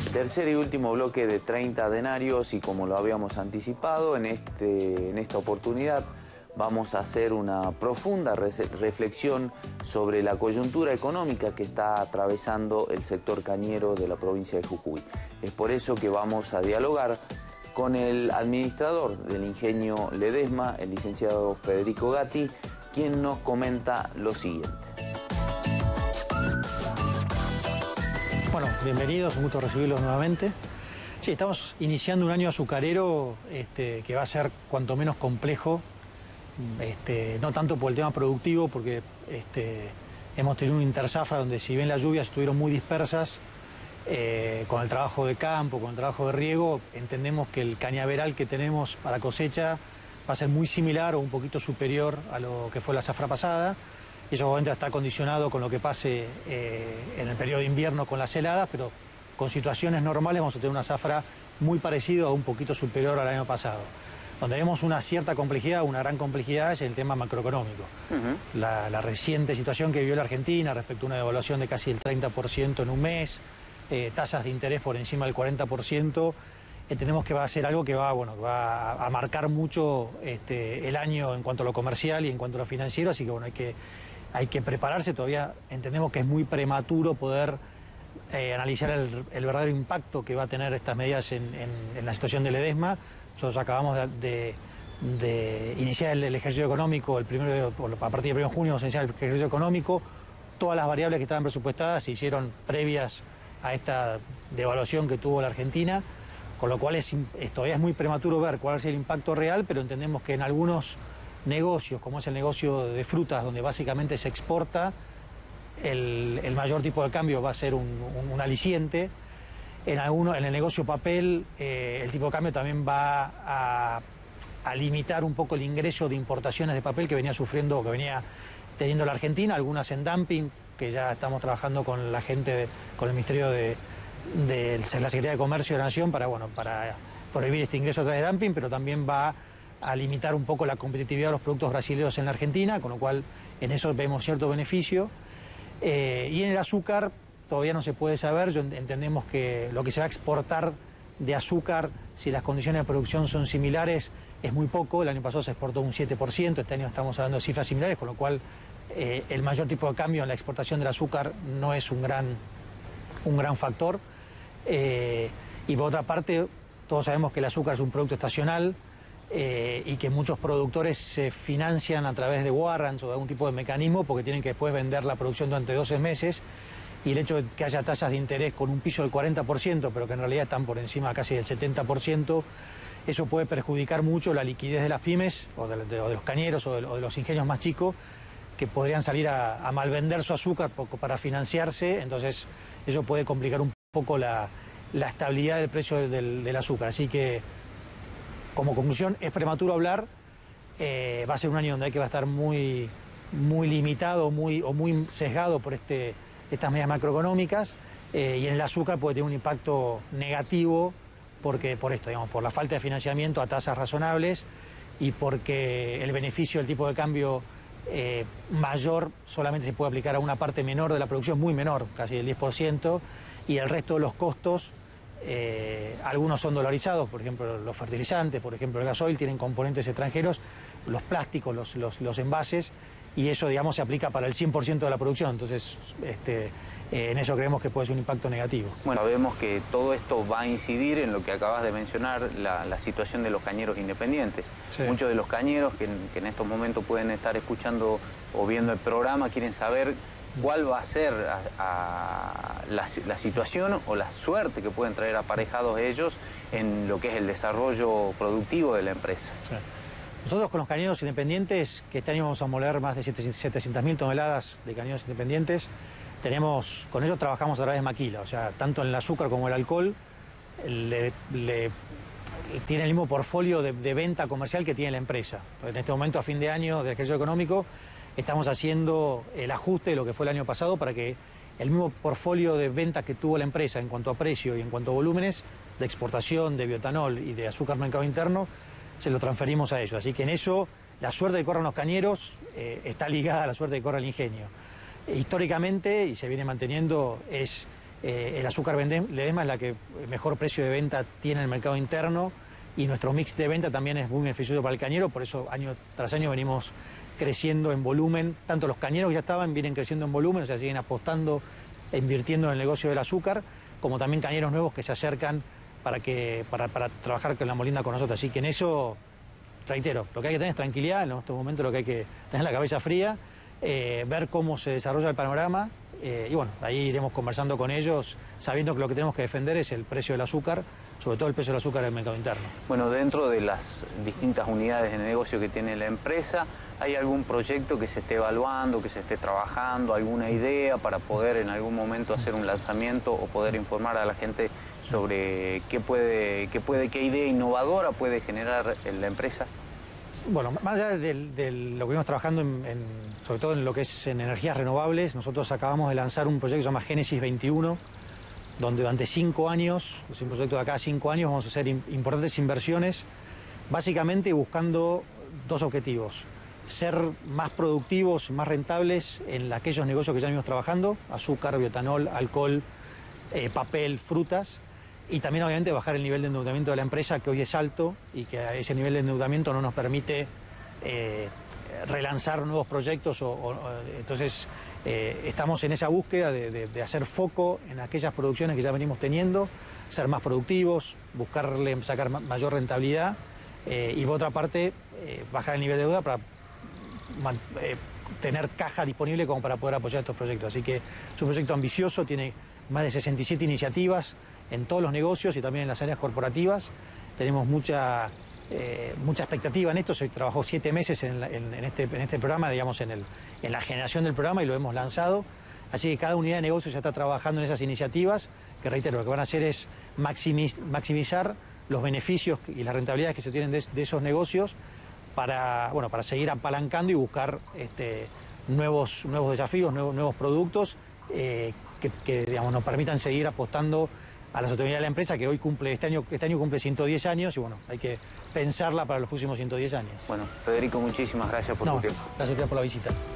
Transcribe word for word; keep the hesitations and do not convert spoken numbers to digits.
Tercer y último bloque de treinta denarios y como lo habíamos anticipado, en, este, en esta oportunidad vamos a hacer una profunda reflexión sobre la coyuntura económica que está atravesando el sector cañero de la provincia de Jujuy. Es por eso que vamos a dialogar con el administrador del ingenio Ledesma, el licenciado Federico Gatti, quien nos comenta lo siguiente. Bueno, bienvenidos, un gusto recibirlos nuevamente. Sí, estamos iniciando un año azucarero este, que va a ser cuanto menos complejo, este, no tanto por el tema productivo, porque este, hemos tenido un interzafra donde si bien las lluvias estuvieron muy dispersas, eh, con el trabajo de campo, con el trabajo de riego, entendemos que el cañaveral que tenemos para cosecha va a ser muy similar o un poquito superior a lo que fue la zafra pasada. Y eso obviamente está condicionado con lo que pase eh, en el periodo de invierno con las heladas, pero con situaciones normales vamos a tener una zafra muy parecida o un poquito superior al año pasado. Donde vemos una cierta complejidad, una gran complejidad, es el tema macroeconómico. Uh-huh. la, la reciente situación que vivió la Argentina respecto a una devaluación de casi el treinta por ciento en un mes, eh, tasas de interés por encima del cuarenta por ciento, entendemos que va a ser algo que va, bueno, va a, a marcar mucho este, el año en cuanto a lo comercial y en cuanto a lo financiero, así que bueno, hay que... Hay que prepararse, todavía entendemos que es muy prematuro poder eh, analizar el, el verdadero impacto que va a tener estas medidas en, en, en la situación de Ledesma. Nosotros acabamos de, de, de iniciar el, el ejercicio económico, el primero de, a partir del primero de junio vamos a iniciar el ejercicio económico. Todas las variables que estaban presupuestadas se hicieron previas a esta devaluación que tuvo la Argentina, con lo cual es, es, todavía es muy prematuro ver cuál es el impacto real, pero entendemos que en algunos negocios, como es el negocio de frutas, donde básicamente se exporta, el, el mayor tipo de cambio va a ser un, un, un aliciente. En, alguno, en el negocio papel, eh, el tipo de cambio también va a, a limitar un poco el ingreso de importaciones de papel que venía sufriendo, que venía teniendo la Argentina, algunas en dumping, que ya estamos trabajando con la gente, de, con el Ministerio de, de, de la Secretaría de Comercio de la Nación para, bueno, para prohibir este ingreso a través de dumping, pero también va a limitar un poco la competitividad de los productos brasileños en la Argentina, con lo cual en eso vemos cierto beneficio. Eh, y en el azúcar todavía no se puede saber, yo entendemos que lo que se va a exportar de azúcar, si las condiciones de producción son similares, es muy poco. El año pasado se exportó un siete por ciento, este año estamos hablando de cifras similares, con lo cual eh, el mayor tipo de cambio en la exportación del azúcar no es un gran, un gran factor. Eh, y por otra parte, todos sabemos que el azúcar es un producto estacional, Eh, y que muchos productores se financian a través de warrants o de algún tipo de mecanismo porque tienen que después vender la producción durante doce meses, y el hecho de que haya tasas de interés con un piso del cuarenta por ciento, pero que en realidad están por encima casi del setenta por ciento, eso puede perjudicar mucho la liquidez de las pymes o de, de, o de los cañeros o de, o de los ingenios más chicos, que podrían salir a, a malvender su azúcar para financiarse. Entonces eso puede complicar un poco la, la estabilidad del precio del, del azúcar. Así que, como conclusión, es prematuro hablar, eh, va a ser un año donde hay que va a estar muy, muy limitado muy, o muy sesgado por este, estas medidas macroeconómicas, eh, y en el azúcar puede tener un impacto negativo porque, por esto, digamos, por la falta de financiamiento a tasas razonables y porque el beneficio del tipo de cambio eh, mayor solamente se puede aplicar a una parte menor de la producción, muy menor, casi el diez por ciento, y el resto de los costos, Eh, algunos son dolarizados, por ejemplo los fertilizantes, por ejemplo el gasoil, tienen componentes extranjeros, los plásticos, los, los, los envases, y eso, digamos, se aplica para el cien por ciento de la producción. Entonces este, eh, en eso creemos que puede ser un impacto negativo. Bueno, sabemos que todo esto va a incidir en lo que acabas de mencionar, la, la situación de los cañeros independientes. Sí. Muchos de los cañeros que, que en estos momentos pueden estar escuchando o viendo el programa quieren saber cuál va a ser a, a la, la situación o la suerte que pueden traer aparejados ellos en lo que es el desarrollo productivo de la empresa. Sí. Nosotros con los cañeros independientes, que este año vamos a moler más de setecientas mil toneladas de cañeros independientes, tenemos, con ellos trabajamos a través de maquila, o sea, tanto en el azúcar como el alcohol, le, le, tiene el mismo portfolio de, de venta comercial que tiene la empresa. En este momento, a fin de año del ejercicio económico, estamos haciendo el ajuste de lo que fue el año pasado para que el mismo portfolio de ventas que tuvo la empresa en cuanto a precio y en cuanto a volúmenes de exportación, de bioetanol y de azúcar mercado interno, se lo transferimos a ellos. Así que en eso la suerte que corren los cañeros eh, está ligada a la suerte que corre el ingenio. E, históricamente, y se viene manteniendo, es Eh, el azúcar Ledesma es la que mejor precio de venta tiene en el mercado interno y nuestro mix de venta también es muy beneficioso para el cañero, por eso año tras año venimos creciendo en volumen. Tanto los cañeros que ya estaban vienen creciendo en volumen, o sea, siguen apostando e invirtiendo en el negocio del azúcar, como también cañeros nuevos que se acercan para, que, para, para trabajar con la molinda con nosotros. Así que en eso, reitero, lo que hay que tener es tranquilidad, en estos momentos lo que hay que tener la cabeza fría, eh, ver cómo se desarrolla el panorama, eh, y bueno, ahí iremos conversando con ellos, sabiendo que lo que tenemos que defender es el precio del azúcar, sobre todo el precio del azúcar en el mercado interno. Bueno, dentro de las distintas unidades de negocio que tiene la empresa, ¿hay algún proyecto que se esté evaluando, que se esté trabajando, alguna idea para poder en algún momento hacer un lanzamiento o poder informar a la gente sobre qué puede, qué puede, qué idea innovadora puede generar la empresa? Bueno, más allá de, de lo que venimos trabajando, en, en, sobre todo en lo que es en energías renovables, nosotros acabamos de lanzar un proyecto que se llama Génesis veintiuno, donde durante cinco años, es un proyecto de acá a cinco años, vamos a hacer importantes inversiones, básicamente buscando dos objetivos: ser más productivos, más rentables en aquellos negocios que ya venimos trabajando, azúcar, bioetanol, alcohol, eh, papel, frutas, y también obviamente bajar el nivel de endeudamiento de la empresa, que hoy es alto y que ese nivel de endeudamiento no nos permite eh, relanzar nuevos proyectos. O, o, entonces eh, estamos en esa búsqueda de, de, de hacer foco en aquellas producciones que ya venimos teniendo, ser más productivos, buscarle sacar mayor rentabilidad, eh, y por otra parte eh, bajar el nivel de deuda para eh, tener caja disponible como para poder apoyar estos proyectos. Así que es un proyecto ambicioso, tiene más de sesenta y siete iniciativas en todos los negocios y también en las áreas corporativas. Tenemos mucha, eh, mucha expectativa en esto. Se trabajó siete meses en, la, en, en, este, en este programa, digamos, en, el, en la generación del programa, y lo hemos lanzado. Así que cada unidad de negocio ya está trabajando en esas iniciativas, que reitero, lo que van a hacer es maximiz, maximizar los beneficios y las rentabilidades que se tienen de, de esos negocios para, bueno, para seguir apalancando y buscar este, nuevos, nuevos desafíos, nuevos, nuevos productos eh, que, que digamos, nos permitan seguir apostando a la sostenibilidad de la empresa, que hoy cumple, este año, este año cumple ciento diez años, y bueno, hay que pensarla para los próximos ciento diez años. Bueno, Federico, muchísimas gracias por no, tu tiempo. Gracias a ustedes por la visita.